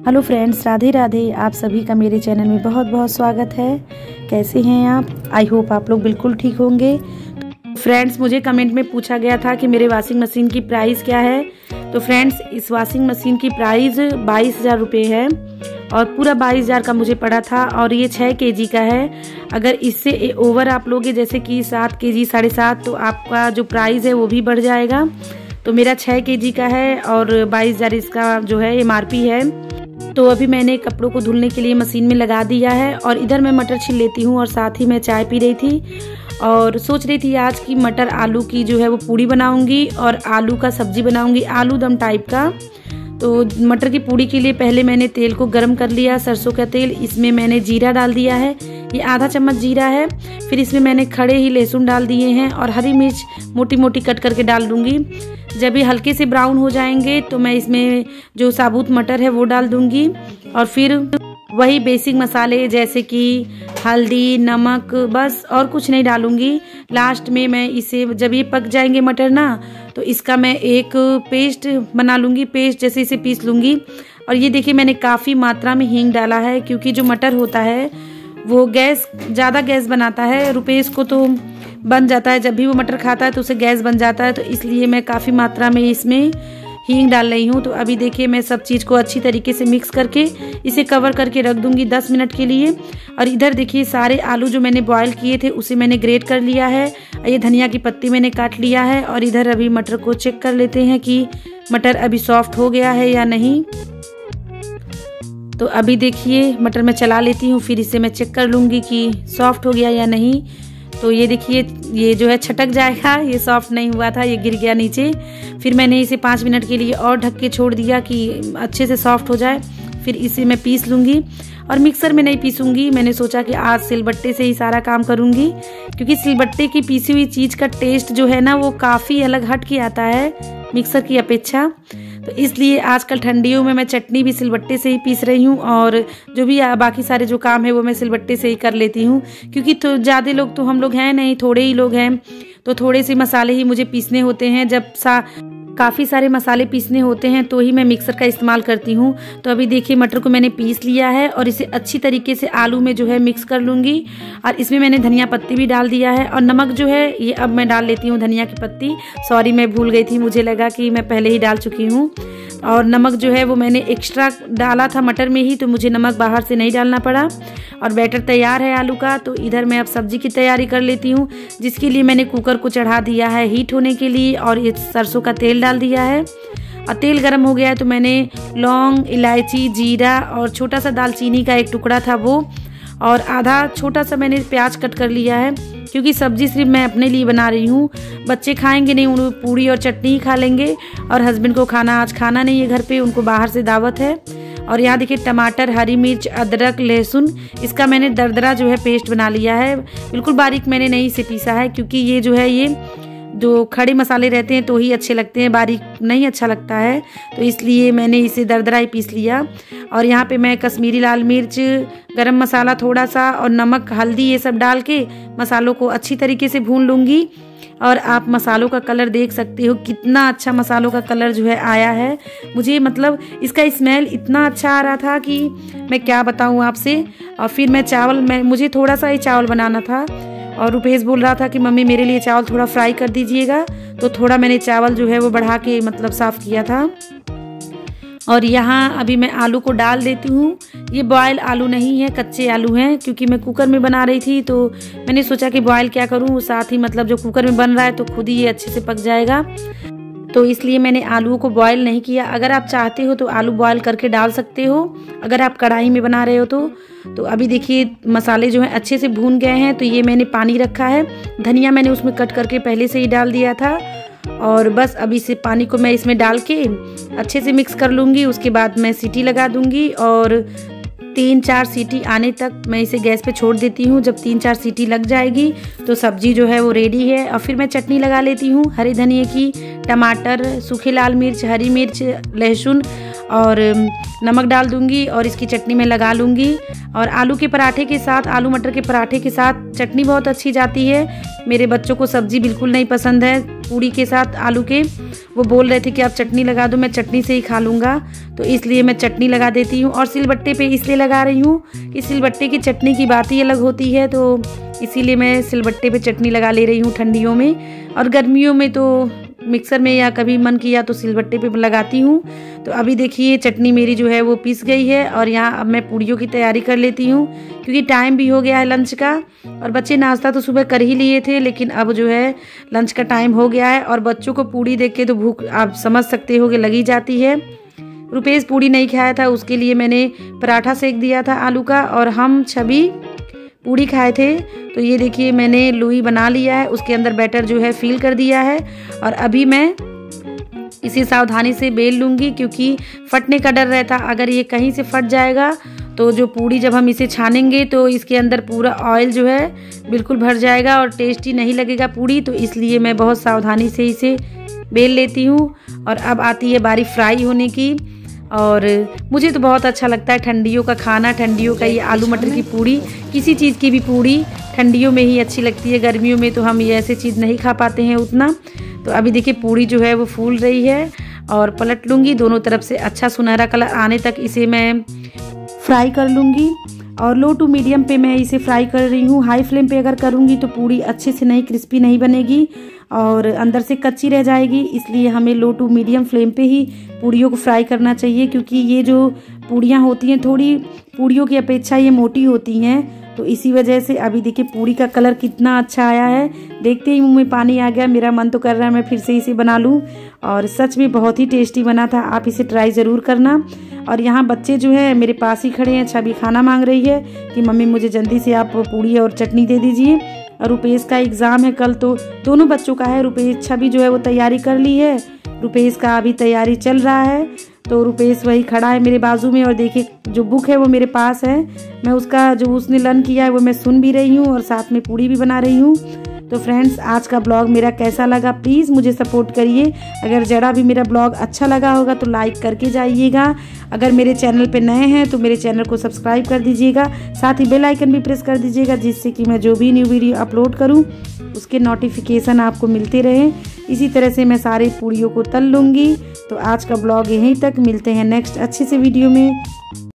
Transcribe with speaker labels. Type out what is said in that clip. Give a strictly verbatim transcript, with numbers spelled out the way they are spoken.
Speaker 1: Hello friends, Radhe Radhe. आप सभी का मेरे चैनल में बहुत बहुत स्वागत है। कैसे हैं आप? आई होप आप लोग बिल्कुल ठीक होंगे। फ्रेंड्स, मुझे कमेंट में पूछा गया था कि मेरे वॉशिंग मशीन की प्राइस क्या है। तो फ्रेंड्स, इस वॉशिंग मशीन की प्राइस बाईस हज़ार रुपये है और पूरा बाईस हज़ार का मुझे पड़ा था और ये छः के जी का है। अगर इससे ओवर आप लोगे जैसे कि सात के जी साढ़े सात तो आपका जो प्राइस है वो भी बढ़ जाएगा। तो मेरा छः के जी का है और बाईस हज़ार इसका जो है एम आर पी है। तो अभी मैंने कपड़ों को धुलने के लिए मशीन में लगा दिया है और इधर मैं मटर छील लेती हूँ और साथ ही मैं चाय पी रही थी और सोच रही थी आज की मटर आलू की जो है वो पूड़ी बनाऊंगी और आलू का सब्जी बनाऊंगी, आलू दम टाइप का। तो मटर की पूड़ी के लिए पहले मैंने तेल को गर्म कर लिया, सरसों का तेल। इसमें मैंने जीरा डाल दिया है, ये आधा चम्मच जीरा है। फिर इसमें मैंने खड़े ही लहसुन डाल दिए हैं और हरी मिर्च मोटी मोटी कट करके डाल दूंगी। जब ये हल्के से ब्राउन हो जाएंगे तो मैं इसमें जो साबुत मटर है वो डाल दूंगी और फिर वही बेसिक मसाले जैसे कि हल्दी, नमक, बस और कुछ नहीं डालूंगी। लास्ट में मैं इसे जब ये पक जाएंगे मटर ना तो इसका मैं एक पेस्ट बना लूँगी, पेस्ट जैसे इसे पीस लूँगी। और ये देखिए मैंने काफ़ी मात्रा में हींग डाला है क्योंकि जो मटर होता है वो गैस ज़्यादा गैस बनाता है। रुपेश को तो बन जाता है, जब भी वो मटर खाता है तो उसे गैस बन जाता है, तो इसलिए मैं काफ़ी मात्रा में इसमें हींग डाल रही हूँ। तो अभी देखिए मैं सब चीज़ को अच्छी तरीके से मिक्स करके इसे कवर करके रख दूंगी दस मिनट के लिए। और इधर देखिए सारे आलू जो मैंने बॉईल किए थे उसे मैंने ग्रेट कर लिया है। ये धनिया की पत्ती मैंने काट लिया है और इधर अभी मटर को चेक कर लेते हैं कि मटर अभी सॉफ्ट हो गया है या नहीं। तो अभी देखिए मटर मैं चला लेती हूँ, फिर इसे मैं चेक कर लूँगी कि सॉफ्ट हो गया या नहीं। तो ये देखिए ये जो है छटक जाएगा, ये सॉफ्ट नहीं हुआ था, ये गिर गया नीचे। फिर मैंने इसे पाँच मिनट के लिए और ढक के छोड़ दिया कि अच्छे से सॉफ्ट हो जाए। फिर इसे मैं पीस लूँगी और मिक्सर में नहीं पीसूँगी। मैंने सोचा कि आज सिलबट्टे से ही सारा काम करूँगी क्योंकि सिलबट्टे की पीसी हुई चीज़ का टेस्ट जो है ना वो काफ़ी अलग हट के आता है मिक्सर की अपेक्षा। तो इसलिए आजकल ठंडियों में मैं चटनी भी सिलबट्टे से ही पीस रही हूँ और जो भी बाकी सारे जो काम है वो मैं सिलबट्टे से ही कर लेती हूँ क्योंकि तो ज़्यादा लोग तो हम लोग हैं नहीं, थोड़े ही लोग हैं, तो थोड़े से मसाले ही मुझे पीसने होते हैं। जब सा काफ़ी सारे मसाले पीसने होते हैं तो ही मैं मिक्सर का इस्तेमाल करती हूँ। तो अभी देखिए मटर को मैंने पीस लिया है और इसे अच्छी तरीके से आलू में जो है मिक्स कर लूँगी। और इसमें मैंने धनिया पत्ती भी डाल दिया है और नमक जो है ये अब मैं डाल लेती हूँ, धनिया की पत्ती। सॉरी मैं भूल गई थी, मुझे लगा कि मैं पहले ही डाल चुकी हूँ। और नमक जो है वो मैंने एक्स्ट्रा डाला था मटर में ही, तो मुझे नमक बाहर से नहीं डालना पड़ा। और बैटर तैयार है आलू का। तो इधर मैं अब सब्जी की तैयारी कर लेती हूँ, जिसके लिए मैंने कुकर को चढ़ा दिया है हीट होने के लिए और ये सरसों का तेल डाल दिया है। और तेल गर्म हो गया है तो मैंने लौंग, इलायची, जीरा और छोटा सा दालचीनी का एक टुकड़ा था वो और आधा छोटा सा मैंने प्याज कट कर लिया है क्योंकि सब्जी सिर्फ मैं अपने लिए बना रही हूँ। बच्चे खाएंगे नहीं, उन्हें पूड़ी और चटनी ही खा लेंगे और हस्बैंड को खाना आज खाना नहीं है घर पे, उनको बाहर से दावत है। और यहाँ देखिए टमाटर, हरी मिर्च, अदरक, लहसुन, इसका मैंने दरदरा जो है पेस्ट बना लिया है। बिल्कुल बारीक मैंने नहीं इसे पीसा है क्योंकि ये जो है ये जो खड़े मसाले रहते हैं तो ही अच्छे लगते हैं, बारीक नहीं अच्छा लगता है, तो इसलिए मैंने इसे दरदरा ही पीस लिया। और यहाँ पे मैं कश्मीरी लाल मिर्च, गरम मसाला थोड़ा सा और नमक, हल्दी ये सब डाल के मसालों को अच्छी तरीके से भून लूँगी। और आप मसालों का कलर देख सकते हो कितना अच्छा मसालों का कलर जो है आया है। मुझे मतलब इसका स्मेल इतना अच्छा आ रहा था कि मैं क्या बताऊँ आपसे। और फिर मैं चावल मैं मुझे थोड़ा सा ही चावल बनाना था और रुपेश बोल रहा था कि मम्मी मेरे लिए चावल थोड़ा फ्राई कर दीजिएगा, तो थोड़ा मैंने चावल जो है वो बढ़ा के मतलब साफ़ किया था। और यहाँ अभी मैं आलू को डाल देती हूँ। ये बॉयल आलू नहीं है, कच्चे आलू हैं क्योंकि मैं कुकर में बना रही थी तो मैंने सोचा कि बॉयल क्या करूँ, साथ ही मतलब जो कुकर में बन रहा है तो खुद ही ये अच्छे से पक जाएगा, तो इसलिए मैंने आलूओं को बॉयल नहीं किया। अगर आप चाहते हो तो आलू बॉयल करके डाल सकते हो अगर आप कढ़ाई में बना रहे हो तो। तो अभी देखिए मसाले जो हैं अच्छे से भून गए हैं, तो ये मैंने पानी रखा है, धनिया मैंने उसमें कट करके पहले से ही डाल दिया था और बस अभी से पानी को मैं इसमें डाल के अच्छे से मिक्स कर लूँगी। उसके बाद मैं सीटी लगा दूँगी और तीन चार सीटी आने तक मैं इसे गैस पे छोड़ देती हूँ। जब तीन चार सीटी लग जाएगी तो सब्जी जो है वो रेडी है। और फिर मैं चटनी लगा लेती हूँ हरे धनिए की, टमाटर, सूखे लाल मिर्च, हरी मिर्च, लहसुन और नमक डाल दूंगी और इसकी चटनी में लगा लूँगी। और आलू के पराठे के साथ, आलू मटर के पराठे के साथ चटनी बहुत अच्छी जाती है। मेरे बच्चों को सब्ज़ी बिल्कुल नहीं पसंद है पूड़ी के साथ आलू के, वो बोल रहे थे कि आप चटनी लगा दो, मैं चटनी से ही खा लूँगा, तो इसलिए मैं चटनी लगा देती हूँ। और सिलबट्टे पे इसलिए लगा रही हूँ कि सिलबट्टे की चटनी की बात ही अलग होती है, तो इसीलिए मैं सिलबट्टे पे चटनी लगा ले रही हूँ ठंडियों में। और गर्मियों में तो मिक्सर में या कभी मन किया तो सिलबट्टे पे लगाती हूँ। तो अभी देखिए चटनी मेरी जो है वो पीस गई है और यहाँ अब मैं पूड़ियों की तैयारी कर लेती हूँ, क्योंकि टाइम भी हो गया है लंच का। और बच्चे नाश्ता तो सुबह कर ही लिए थे, लेकिन अब जो है लंच का टाइम हो गया है और बच्चों को पूड़ी देख के तो भूख आप समझ सकते हो कि लगी जाती है। रुपेश पूड़ी नहीं खाया था, उसके लिए मैंने पराठा सेक दिया था आलू का, और हम छवि पूड़ी खाए थे। तो ये देखिए मैंने लोई बना लिया है, उसके अंदर बैटर जो है फिल कर दिया है और अभी मैं इसे सावधानी से बेल लूँगी, क्योंकि फटने का डर रहता, अगर ये कहीं से फट जाएगा तो जो पूड़ी जब हम इसे छानेंगे तो इसके अंदर पूरा ऑयल जो है बिल्कुल भर जाएगा और टेस्टी नहीं लगेगा पूड़ी। तो इसलिए मैं बहुत सावधानी से इसे बेल लेती हूँ। और अब आती है बारी फ्राई होने की, और मुझे तो बहुत अच्छा लगता है ठंडियों का खाना, ठंडियों का ये आलू मटर की पूड़ी। किसी चीज़ की भी पूड़ी ठंडियों में ही अच्छी लगती है, गर्मियों में तो हम ये ऐसे चीज़ नहीं खा पाते हैं उतना। तो अभी देखिए पूड़ी जो है वो फूल रही है और पलट लूँगी, दोनों तरफ से अच्छा सुनहरा कलर आने तक इसे मैं फ्राई कर लूँगी। और लो टू मीडियम पे मैं इसे फ्राई कर रही हूँ। हाई फ्लेम पे अगर करूँगी तो पूड़ी अच्छे से नहीं, क्रिस्पी नहीं बनेगी और अंदर से कच्ची रह जाएगी, इसलिए हमें लो टू मीडियम फ्लेम पे ही पूड़ियों को फ्राई करना चाहिए, क्योंकि ये जो पूड़ियाँ होती हैं थोड़ी पूड़ियों की अपेक्षा ये मोटी होती हैं। तो इसी वजह से अभी देखिए पूड़ी का कलर कितना अच्छा आया है, देखते ही मुंह में पानी आ गया, मेरा मन तो कर रहा है मैं फिर से इसे बना लूँ। और सच में बहुत ही टेस्टी बना था, आप इसे ट्राई ज़रूर करना। और यहाँ बच्चे जो है मेरे पास ही खड़े हैं, छवि खाना मांग रही है कि मम्मी मुझे जल्दी से आप पूड़ी और चटनी दे दीजिए। और रुपेश का एग्ज़ाम है कल, तो दोनों बच्चों का है। रुपेश छवि जो है वो तैयारी कर ली है, रुपेश का अभी तैयारी चल रहा है। तो रुपेश वही खड़ा है मेरे बाजू में और देखिए जो बुक है वो मेरे पास है, मैं उसका जो उसने लर्न किया है वो मैं सुन भी रही हूँ और साथ में पूड़ी भी बना रही हूँ। तो फ्रेंड्स आज का ब्लॉग मेरा कैसा लगा प्लीज़ मुझे सपोर्ट करिए। अगर ज़रा भी मेरा ब्लॉग अच्छा लगा होगा तो लाइक करके जाइएगा। अगर मेरे चैनल पे नए हैं तो मेरे चैनल को सब्सक्राइब कर दीजिएगा, साथ ही बेल आइकन भी प्रेस कर दीजिएगा, जिससे कि मैं जो भी न्यू वीडियो अपलोड करूँ उसके नोटिफिकेशन आपको मिलते रहे। इसी तरह से मैं सारे पूड़ियों को तल लूँगी। तो आज का ब्लॉग यहीं तक, मिलते हैं नेक्स्ट अच्छे से वीडियो में।